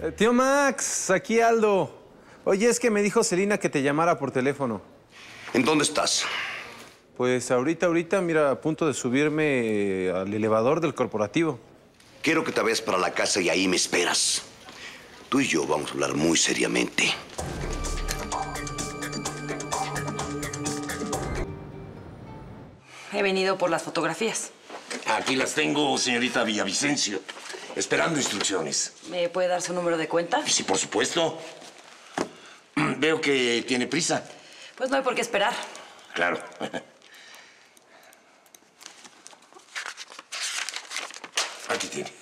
Tío Max, aquí Aldo. Oye, es que me dijo Celina que te llamara por teléfono. ¿En dónde estás? Pues ahorita, mira, a punto de subirme al elevador del corporativo. Quiero que te vayas para la casa y ahí me esperas. Tú y yo vamos a hablar muy seriamente. He venido por las fotografías. Aquí las tengo, señorita Villavicencio, esperando instrucciones. ¿Me puede dar su número de cuenta? Sí, por supuesto. Veo que tiene prisa. Pues no hay por qué esperar. Claro. Aquí tiene.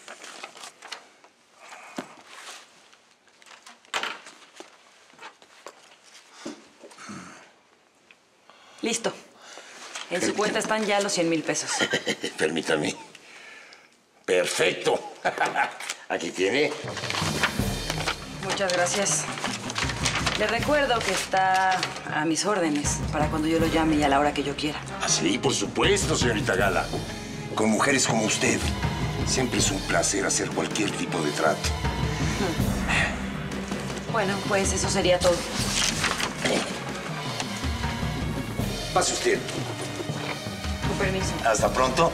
Listo. En su cuenta están ya los 100,000 pesos. Permítame. Perfecto. Aquí tiene. Muchas gracias. Le recuerdo que está a mis órdenes para cuando yo lo llame y a la hora que yo quiera. Ah, sí, por supuesto, señorita Gala. Con mujeres como usted, siempre es un placer hacer cualquier tipo de trato. Bueno, pues eso sería todo. Pase usted. Con permiso. Hasta pronto.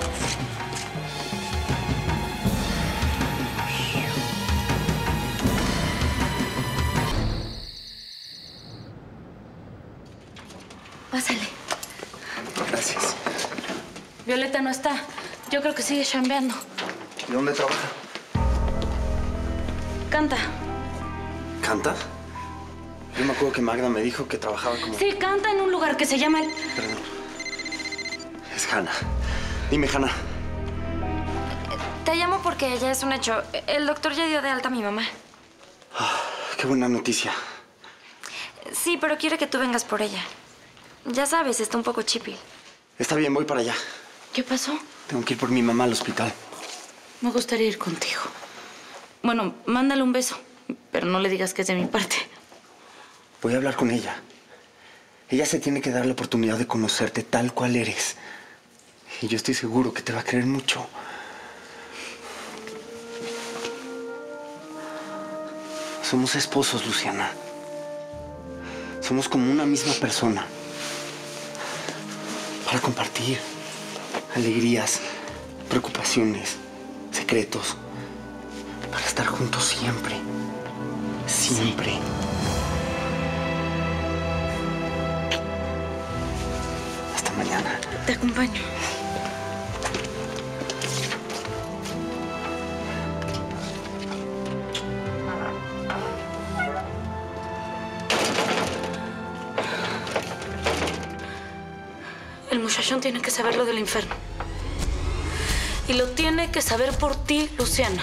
Pásale. Gracias. Violeta no está. Yo creo que sigue chambeando. ¿Y dónde trabaja? Canta. ¿Canta? Yo me acuerdo que Magda me dijo que trabajaba como... Sí, canta en un lugar que se llama el... Perdón. Es Hanna. Dime, Hanna. Te llamo porque ya es un hecho. El doctor ya dio de alta a mi mamá. Qué buena noticia. Sí, pero quiere que tú vengas por ella. Ya sabes, está un poco chippy. Está bien, voy para allá. ¿Qué pasó? Tengo que ir por mi mamá al hospital. Me gustaría ir contigo. Bueno, mándale un beso, pero no le digas que es de mi parte. Voy a hablar con ella. Ella se tiene que dar la oportunidad de conocerte tal cual eres. Y yo estoy seguro que te va a querer mucho. Somos esposos, Luciana. Somos como una misma persona. Para compartir alegrías, preocupaciones, secretos. Para estar juntos siempre. Siempre. Sí. Hasta mañana. Te acompaño. El muchachón tiene que saber lo del infierno. Y lo tiene que saber por ti, Luciana.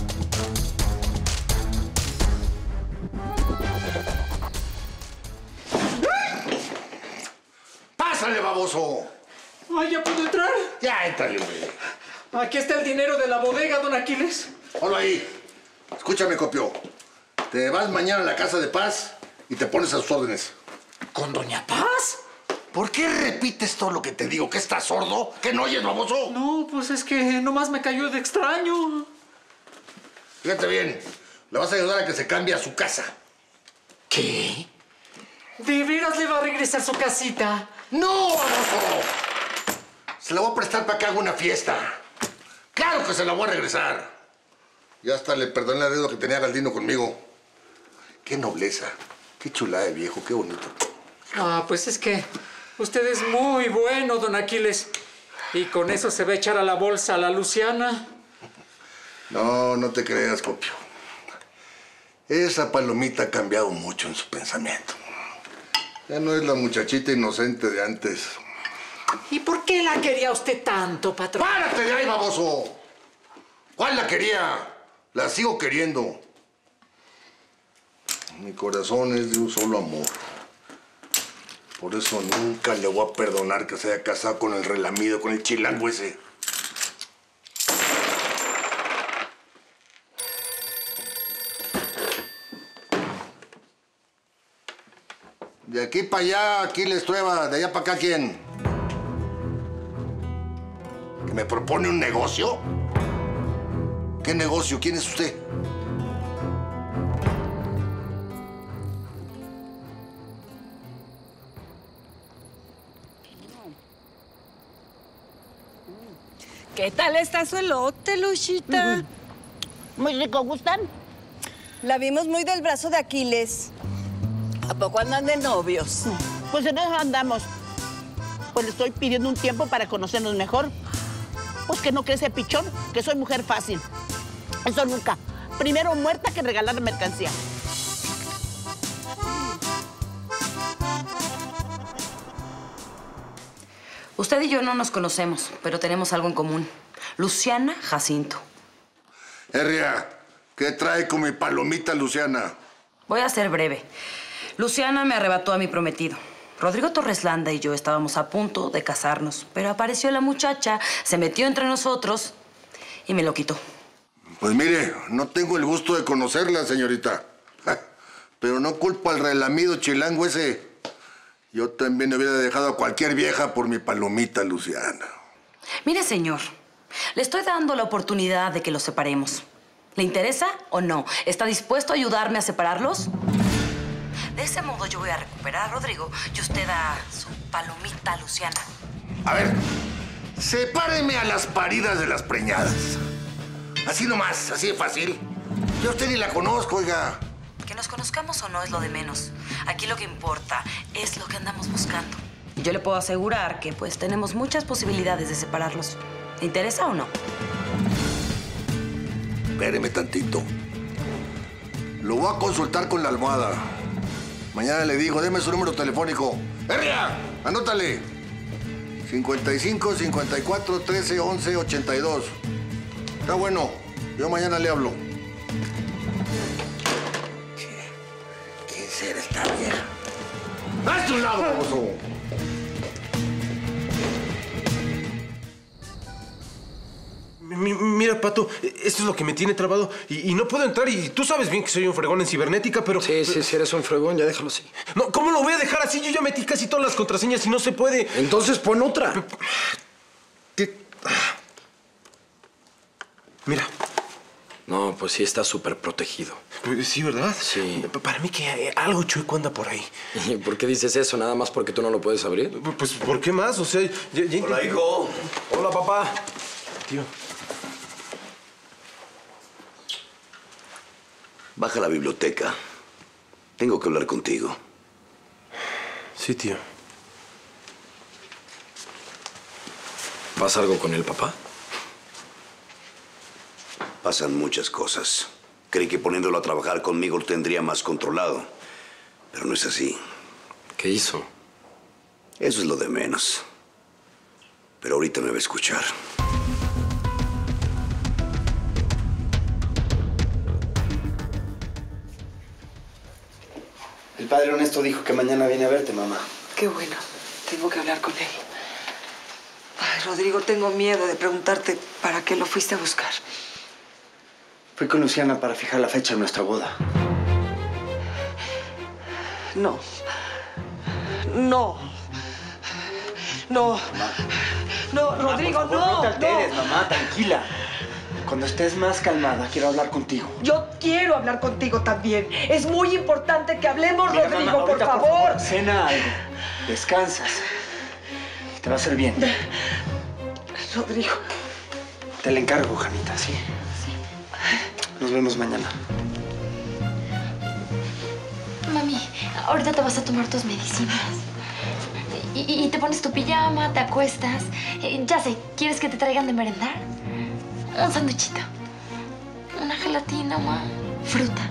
¡Pásale, baboso! ¡Ay, ya puedo entrar! Ya, éntrale, güey. Aquí está el dinero de la bodega, don Aquiles. Ponlo ahí. Escúchame, Copio. Te vas mañana a la Casa de Paz y te pones a sus órdenes. ¿Con doña Paz? ¿Por qué repites todo lo que te digo? ¿Que estás sordo? ¿Que no oyes, baboso? No, pues es que nomás me cayó de extraño. Fíjate bien. Le vas a ayudar a que se cambie a su casa. ¿Qué? ¿De veras le va a regresar su casita? ¡No, baboso! Se la voy a prestar para que haga una fiesta. ¡Claro que se la voy a regresar! Ya hasta le perdoné la deuda que tenía Galdino conmigo. ¡Qué nobleza! ¡Qué chulada de viejo! ¡Qué bonito! Ah, pues es que usted es muy bueno, don Aquiles. Y con eso se va a echar a la bolsa a la Luciana. No, no te creas, Copio. Esa palomita ha cambiado mucho en su pensamiento. Ya no es la muchachita inocente de antes. ¿Y por qué la quería usted tanto, patrón? ¡Párate de ahí, baboso! ¿Cuál la quería? La sigo queriendo. Mi corazón es de un solo amor. Por eso nunca le voy a perdonar que se haya casado con el relamido, con el chilango ese. De aquí para allá, Aquiles Trueba. De allá para acá, ¿quién? ¿Que me propone un negocio? ¿Qué negocio? ¿Quién es usted? ¿Qué tal está su elote, Luchita? Muy rico, ¿gustan? La vimos muy del brazo de Aquiles. ¿A poco andan de novios? Pues en eso andamos. Pues le estoy pidiendo un tiempo para conocernos mejor. Pues que no crece pichón, que soy mujer fácil. Eso nunca. Primero muerta que regalar mercancía. Usted y yo no nos conocemos, pero tenemos algo en común. Luciana Jacinto. Herria, ¿qué trae con mi palomita Luciana? Voy a ser breve. Luciana me arrebató a mi prometido. Rodrigo Torres Landa y yo estábamos a punto de casarnos, pero apareció la muchacha, se metió entre nosotros y me lo quitó. Pues mire, no tengo el gusto de conocerla, señorita. Pero no culpo al relamido chilango ese. Yo también hubiera dejado a cualquier vieja por mi palomita Luciana. Mire, señor, le estoy dando la oportunidad de que los separemos. ¿Le interesa o no? ¿Está dispuesto a ayudarme a separarlos? De ese modo yo voy a recuperar a Rodrigo y usted a su palomita Luciana. A ver, sepáreme a las paridas de las preñadas. Así nomás, así de fácil. Yo a usted ni la conozco, oiga. Que nos conozcamos o no es lo de menos. Aquí lo que importa es lo que andamos buscando. Y yo le puedo asegurar que pues tenemos muchas posibilidades de separarlos. ¿Le interesa o no? Espéreme tantito. Lo voy a consultar con la almohada. Mañana le digo, deme su número telefónico. ¡Herria! Anótale. 55 54 13 11 82. Está bueno. Yo mañana le hablo. ¿Quién será esta vieja? ¡Hazte un lado, baboso! Mira, Pato, esto es lo que me tiene trabado y no puedo entrar y tú sabes bien que soy un fregón en cibernética, pero... Sí, eres un fregón, ya déjalo así. No, ¿cómo lo voy a dejar así? Yo ya metí casi todas las contraseñas y no se puede. Entonces pon otra. Mira. No, pues sí está súper protegido. Sí, ¿verdad? Sí. Para mí que algo chueco anda por ahí. ¿Y por qué dices eso? ¿Nada más porque tú no lo puedes abrir? Pues, ¿por qué más? O sea, ya Hola, hijo. Hola, papá. Tío. Baja a la biblioteca. Tengo que hablar contigo. Sí, tío. ¿Pasa algo con el papá? Pasan muchas cosas. Creí que poniéndolo a trabajar conmigo lo tendría más controlado. Pero no es así. ¿Qué hizo? Eso es lo de menos. Pero ahorita me va a escuchar. El padre Ernesto dijo que mañana viene a verte, mamá. Qué bueno. Tengo que hablar con él. Ay, Rodrigo, tengo miedo de preguntarte para qué lo fuiste a buscar. Fui con Luciana para fijar la fecha de nuestra boda. No. No. No. Mamá. No, Rodrigo, Mamá, por favor, no. no te alteres, no. mamá, tranquila. Cuando estés más calmada, quiero hablar contigo. Yo quiero hablar contigo también. Es muy importante que hablemos, Mira, Rodrigo, mamá, por ahorita, favor. Cena algo. Descansas. Te va a hacer bien. Rodrigo. Te le encargo, Janita, ¿sí? Nos vemos mañana. Mami, ahorita te vas a tomar tus medicinas. Y te pones tu pijama, te acuestas. Ya sé, ¿quieres que te traigan de merendar? Un sándwichito. Una gelatina, ma. Fruta.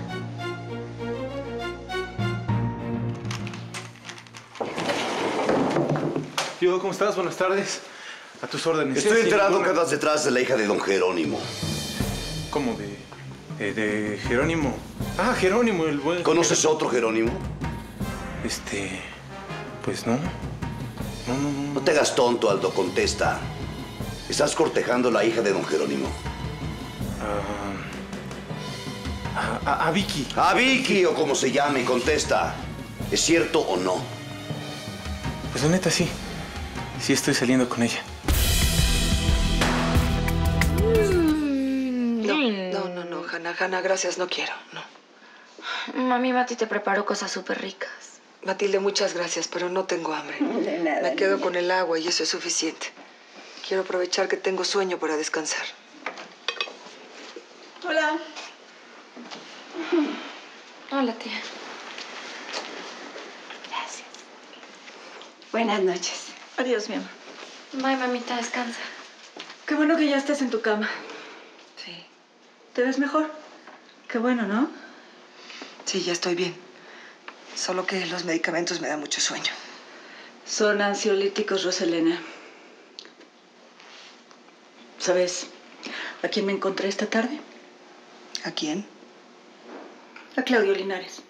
Tío, ¿cómo estás? Buenas tardes. A tus órdenes. Estoy Sí, enterado sí, que andas detrás de la hija de don Jerónimo. ¿Cómo? ¿De Jerónimo? Ah, Jerónimo, el buen... ¿Conoces otro Jerónimo? Pues no. No te hagas tonto, Aldo, contesta. ¿Estás cortejando a la hija de don Jerónimo? A Vicky. A Vicky, o como se llame, contesta. ¿Es cierto o no? Pues la neta, sí. Sí estoy saliendo con ella. No, Hanna, gracias, no quiero, no. Mami, Mati te preparó cosas súper ricas. Matilde, muchas gracias, pero no tengo hambre. De nada. Me quedo con el agua y eso es suficiente. Quiero aprovechar que tengo sueño para descansar. Hola. Hola, tía. Gracias. Buenas noches. Adiós, mi amor. Bye, mamita, descansa. Qué bueno que ya estés en tu cama. Sí. ¿Te ves mejor? Qué bueno, ¿no? Sí, ya estoy bien. Solo que los medicamentos me dan mucho sueño. Son ansiolíticos, Roselena. ¿Sabes a quién me encontré esta tarde? ¿A quién? A Claudio Linares.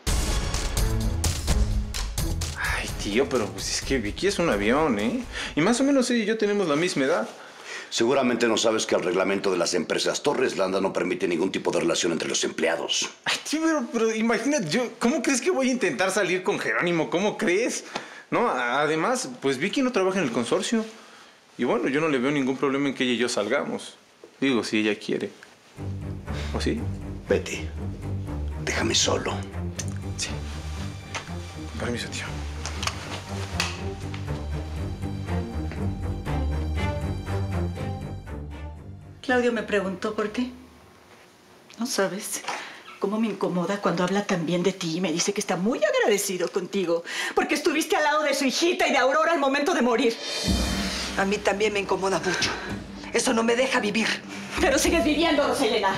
Ay, tío, pero pues es que Vicky es un avión, ¿eh? Y más o menos ella y yo tenemos la misma edad. Seguramente no sabes que el reglamento de las empresas Torres Landa no permite ningún tipo de relación entre los empleados. Ay, tío, pero imagínate, ¿cómo crees que voy a intentar salir con Jerónimo? ¿Cómo crees? No, además, pues Vicky no trabaja en el consorcio. Y bueno, yo no le veo ningún problema en que ella y yo salgamos. Digo, si ella quiere. ¿O sí? Vete. Déjame solo. Sí. Permiso, tío. Claudio me preguntó por ti. No sabes cómo me incomoda cuando habla tan bien de ti y me dice que está muy agradecido contigo porque estuviste al lado de su hijita y de Aurora al momento de morir. A mí también me incomoda mucho. Eso no me deja vivir. Pero sigues viviendo, Roselena.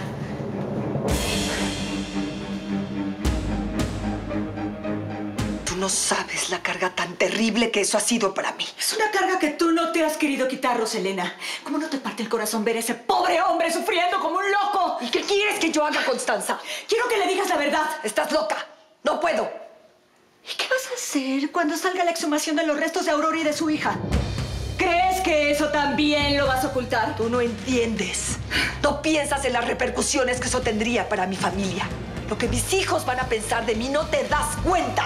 Tú no sabes la carga tan terrible que eso ha sido para mí. Es una carga que tú no te has querido quitar, Roselena. ¿Cómo no te parte el corazón ver a ese pobre hombre sufriendo como un loco? ¿Y qué quieres que yo haga, Constanza? Quiero que le digas la verdad. Estás loca. No puedo. ¿Y qué vas a hacer cuando salga la exhumación de los restos de Aurora y de su hija? ¿Crees que eso también lo vas a ocultar? Tú no entiendes. No piensas en las repercusiones que eso tendría para mi familia. Lo que mis hijos van a pensar de mí, no te das cuenta.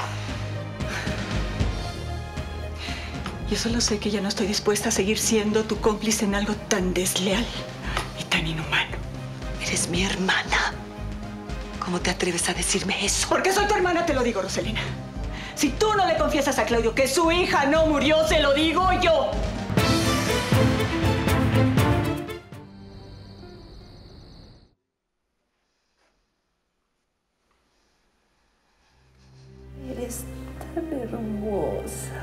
Yo solo sé que ya no estoy dispuesta a seguir siendo tu cómplice en algo tan desleal y tan inhumano. Eres mi hermana. ¿Cómo te atreves a decirme eso? Porque soy tu hermana, te lo digo, Roselena. Si tú no le confiesas a Claudio que su hija no murió, se lo digo yo. Eres tan hermosa.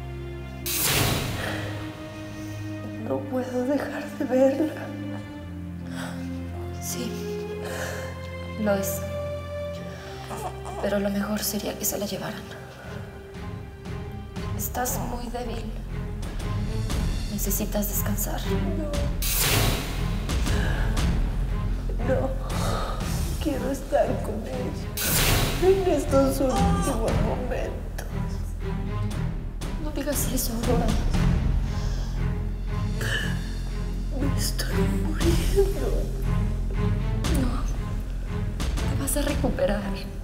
No puedo dejar de verla. Sí, lo es. Pero lo mejor sería que se la llevaran. Estás muy débil. Necesitas descansar. No, quiero estar con ella en estos últimos momentos. No digas eso, Aurora. Me estoy muriendo. No, te vas a recuperar.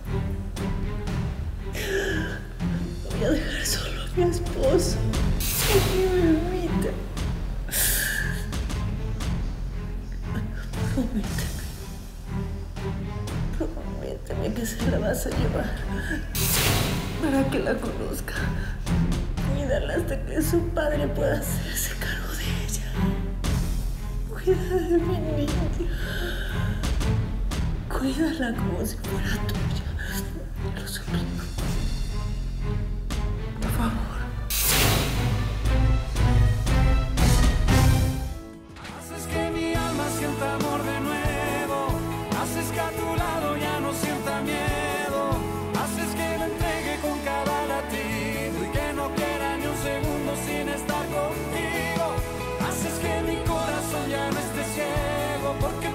Voy a dejar solo a mi esposo, a mi bebita. Prométeme que se la vas a llevar para que la conozca. Cuídala hasta que su padre pueda hacerse cargo de ella. Cuida de mi niña. Cuídala como si fuera tuya. Lo suplico. Por favor. Haces que mi alma sienta amor de nuevo. Haces que a tu lado ya no sienta miedo. Haces que me entregue con cada latido y que no quiera ni un segundo sin estar contigo. Haces que mi corazón ya no esté ciego porque